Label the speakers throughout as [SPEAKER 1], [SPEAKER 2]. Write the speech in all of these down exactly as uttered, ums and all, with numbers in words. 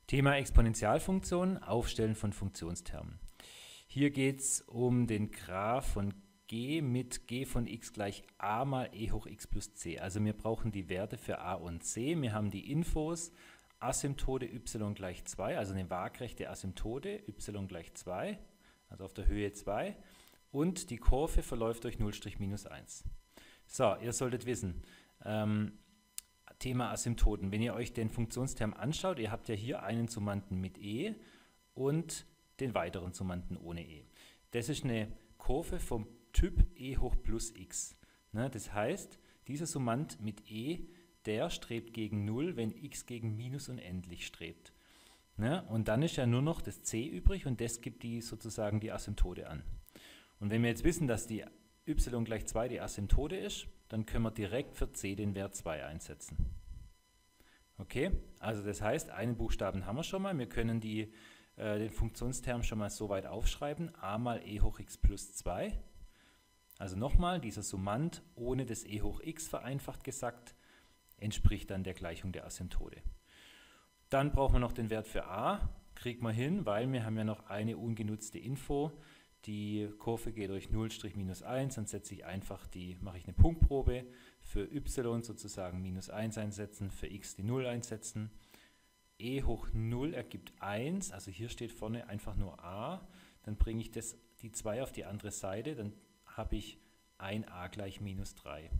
[SPEAKER 1] Thema Exponentialfunktion, Aufstellen von Funktionstermen. Hier geht es um den Graph von g mit g von x gleich a mal e hoch x plus c. Also wir brauchen die Werte für a und c. Wir haben die Infos Asymptote y gleich zwei, also eine waagrechte Asymptote y gleich zwei, also auf der Höhe zwei. Und die Kurve verläuft durch null minus eins. So, ihr solltet wissen, ähm, Thema Asymptoten. Wenn ihr euch den Funktionsterm anschaut, ihr habt ja hier einen Summanden mit e und den weiteren Summanden ohne e. Das ist eine Kurve vom Typ e hoch plus x. Ne, das heißt, dieser Summand mit e, der strebt gegen null, wenn x gegen minus unendlich strebt. Ne, und dann ist ja nur noch das c übrig und das gibt die sozusagen die Asymptote an. Und wenn wir jetzt wissen, dass die y gleich zwei die Asymptote ist, dann können wir direkt für c den Wert zwei einsetzen. Okay, also das heißt, einen Buchstaben haben wir schon mal. Wir können die, äh, den Funktionsterm schon mal so weit aufschreiben. A mal e hoch x plus zwei. Also nochmal, dieser Summand ohne das e hoch x vereinfacht gesagt, entspricht dann der Gleichung der Asymptote. Dann brauchen wir noch den Wert für a. Kriegt man hin, weil wir haben ja noch eine ungenutzte Info. Die Kurve geht durch null minus eins, dann setze ich einfach die, mache ich eine Punktprobe, für y sozusagen minus eins einsetzen, für x die null einsetzen. E hoch null ergibt eins, also hier steht vorne einfach nur a, dann bringe ich das, die zwei auf die andere Seite, dann habe ich ein a gleich minus drei.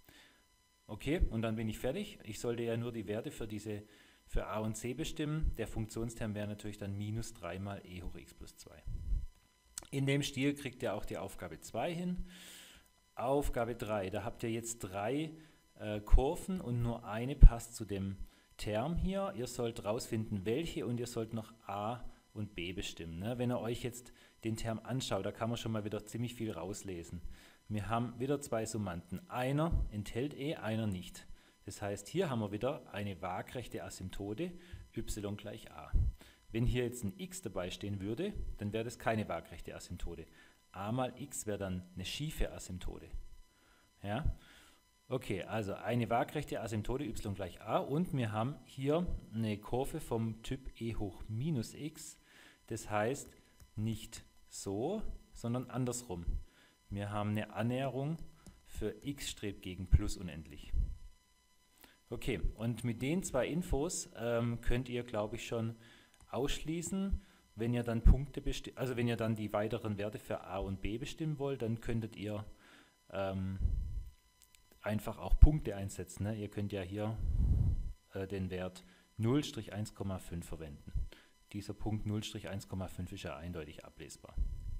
[SPEAKER 1] Okay, und dann bin ich fertig. Ich sollte ja nur die Werte für, diese, für a und c bestimmen. Der Funktionsterm wäre natürlich dann minus drei mal e hoch x plus zwei. In dem Stil kriegt ihr auch die Aufgabe zwei hin. Aufgabe drei, da habt ihr jetzt drei äh, Kurven und nur eine passt zu dem Term hier. Ihr sollt rausfinden, welche, und ihr sollt noch a und b bestimmen. Ne? Wenn ihr euch jetzt den Term anschaut, da kann man schon mal wieder ziemlich viel rauslesen. Wir haben wieder zwei Summanden. Einer enthält e, einer nicht. Das heißt, hier haben wir wieder eine waagrechte Asymptote y gleich a. Wenn hier jetzt ein x dabei stehen würde, dann wäre das keine waagrechte Asymptote. A mal x wäre dann eine schiefe Asymptote. Ja? Okay, also eine waagrechte Asymptote y gleich a und wir haben hier eine Kurve vom Typ e hoch minus x. Das heißt nicht so, sondern andersrum. Wir haben eine Annäherung für x strebt gegen plus unendlich. Okay, und mit den zwei Infos ähm, könnt ihr, glaube ich, schon ausschließen, wenn ihr dann Punkte besti- also wenn ihr dann die weiteren Werte für a und b bestimmen wollt, dann könntet ihr ähm, einfach auch Punkte einsetzen. Ne? Ihr könnt ja hier äh, den Wert null eins Komma fünf verwenden. Dieser Punkt null eins Komma fünf ist ja eindeutig ablesbar.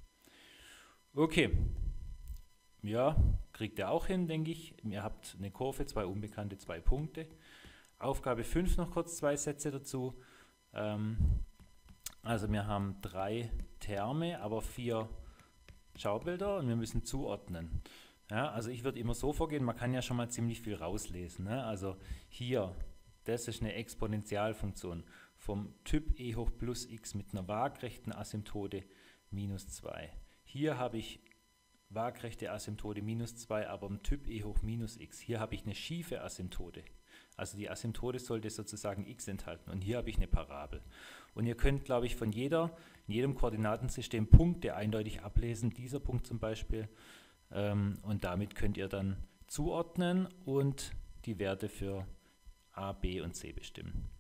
[SPEAKER 1] Okay, ja, kriegt ihr auch hin, denke ich. Ihr habt eine Kurve, zwei Unbekannte, zwei Punkte. Aufgabe fünf noch kurz zwei Sätze dazu. Also wir haben drei Terme, aber vier Schaubilder und wir müssen zuordnen. Ja, also ich würde immer so vorgehen, man kann ja schon mal ziemlich viel rauslesen. Ne? Also hier, das ist eine Exponentialfunktion vom Typ e hoch plus x mit einer waagrechten Asymptote minus zwei. Hier habe ich waagrechte Asymptote minus zwei, aber im Typ e hoch minus x. Hier habe ich eine schiefe Asymptote. Also die Asymptote sollte sozusagen x enthalten. Und hier habe ich eine Parabel. Und ihr könnt, glaube ich, von jeder, in jedem Koordinatensystem Punkte eindeutig ablesen. Dieser Punkt zum Beispiel. Ähm, und damit könnt ihr dann zuordnen und die Werte für a, b und c bestimmen.